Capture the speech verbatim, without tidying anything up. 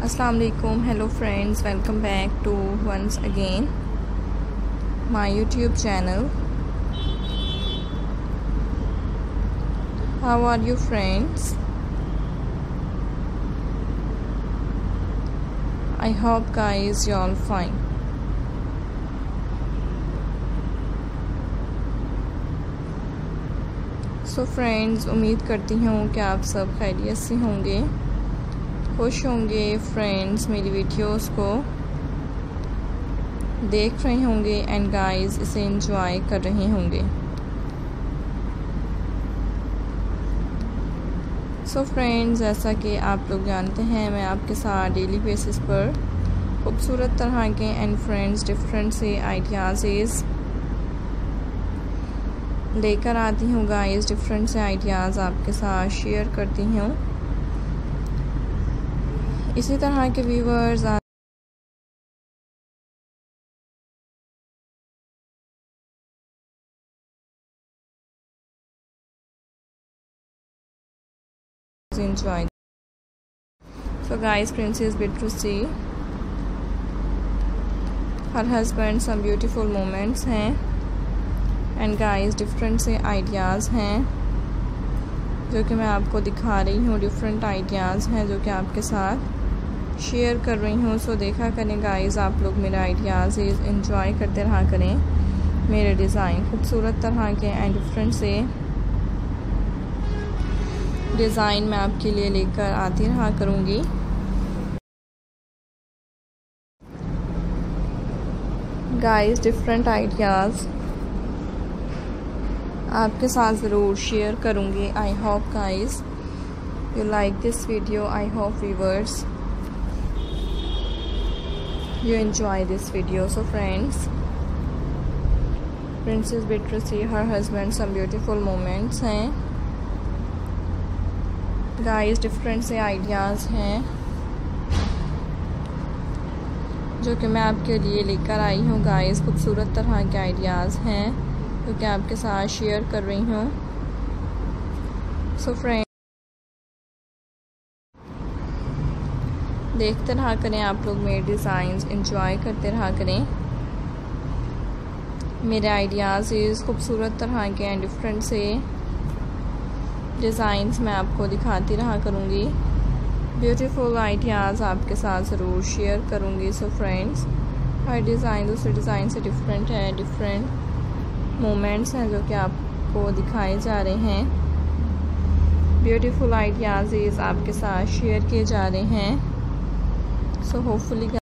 Assalamu alaikum. Hello friends, welcome back to once again my YouTube channel. How are you friends? I hope guys you all fine. So so friends, उम्मीद करती हूँ कि आप सब खैरियत से होंगे, खुश होंगे। फ्रेंड्स, मेरी वीडियोस को देख रहे होंगे एंड गाइस इसे एंजॉय कर रहे होंगे। सो so फ्रेंड्स, जैसा कि आप लोग जानते हैं, मैं आपके साथ डेली बेसिस पर खूबसूरत तरह के एंड फ्रेंड्स डिफरेंट से आइडियाज़ लेकर आती हूँ। गाइस डिफरेंट से आइडियाज़ आपके साथ शेयर करती हूँ। इसी तरह के viewers enjoy. So guys, princess bit to see her husband some beautiful moments हैं एंड गाइस डिफरेंट से आइडियाज़ हैं जो कि मैं आपको दिखा रही हूँ। डिफरेंट आइडियाज़ हैं जो कि आपके साथ शेयर कर रही हूँ। सो देखा करें गाइस, आप लोग मेरे आइडियाज़ एंजॉय करते रहा करें। मेरे डिज़ाइन खूबसूरत तरह के एंड डिफरेंट से डिज़ाइन मैं आपके लिए लेकर आती रहा करूँगी। गाइस डिफरेंट आइडियाज़ आपके साथ ज़रूर शेयर करूँगी। I hope guys you like this video. I hope viewers you enjoy this video. So friends, princess bit to see her husband some beautiful moments हैं। गाइस डिफरेंट से ideas हैं जो कि मैं आपके लिए लेकर आई हूँ। गाइस खूबसूरत तरह के आइडियाज़ हैं जो कि आपके साथ शेयर कर रही हूँ। सो फ्रेंड, देखते रहा करें, आप लोग मेरे डिज़ाइंस एंजॉय करते रहा करें। मेरे आइडियाज़ इस खूबसूरत तरह के एंड डिफरेंट से डिज़ाइंस मैं आपको दिखाती रहा करूँगी। ब्यूटीफुल आइडियाज़ आपके साथ ज़रूर शेयर करूँगी। सो फ्रेंड्स, हर डिज़ाइन दूसरे डिज़ाइन से डिफरेंट है। डिफरेंट मोमेंट्स हैं जो कि आपको दिखाए जा रहे हैं। ब्यूटीफुल आइडियाज़ आपके साथ शेयर किए जा रहे हैं। So hopefully